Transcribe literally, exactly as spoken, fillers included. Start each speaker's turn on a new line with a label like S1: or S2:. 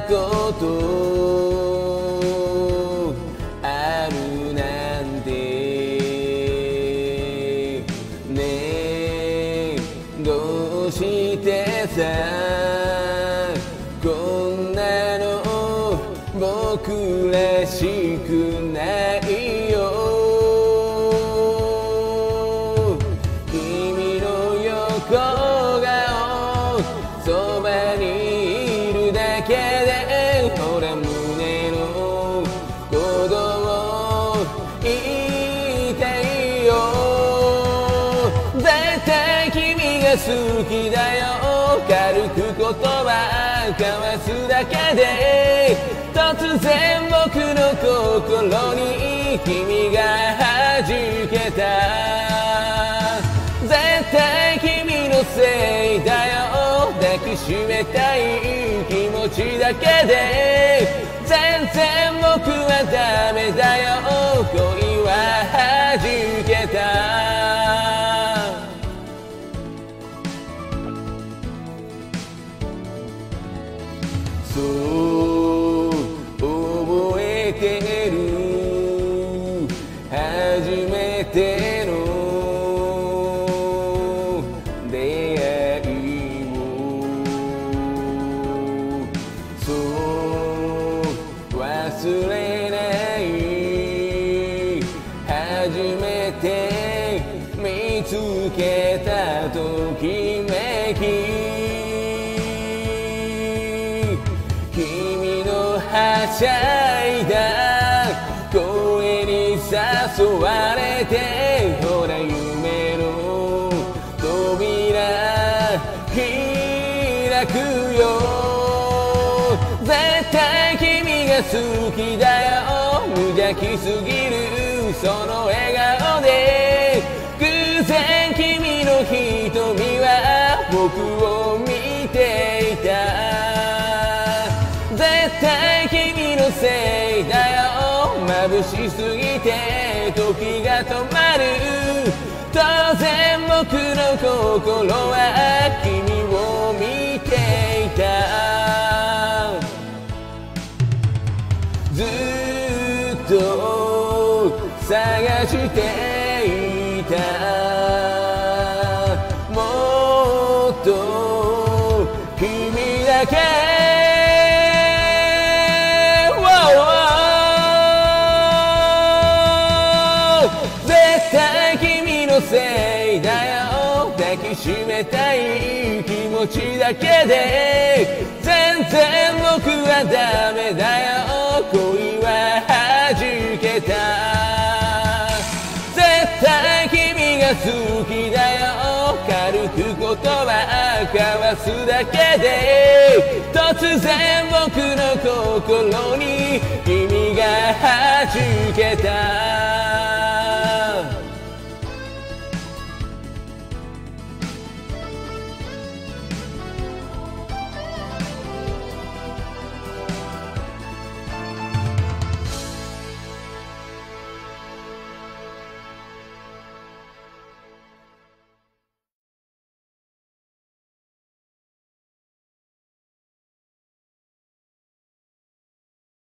S1: ことあるなんてねえどうしてさこんなの僕らしくないよ君の横顔そばにいるだけでほら胸の鼓動痛いよ絶対君が好きだよ軽く言葉交わすだけで突然僕の心に君が弾けた絶対君のせいだよ抱きしめたい気持ちだけで全然僕はダメだよ恋は弾けたそう覚えてる初めての出会いをそう忘れない初めて見つけたときめき君のはしゃいだ声に誘われてほら夢の扉開くよ絶対君が好きだよ無邪気すぎるその笑顔で偶然君の瞳は僕を見ていた絶対君のせいだよ眩しすぎて時が止まる当然僕の心は君を見ていたずっと探していたもっと君だけせいだよ抱きしめたい気持ちだけで全然僕はダメだよ恋は弾けた絶対君が好きだよ軽く言葉交わすだけで突然僕の心に君が弾けた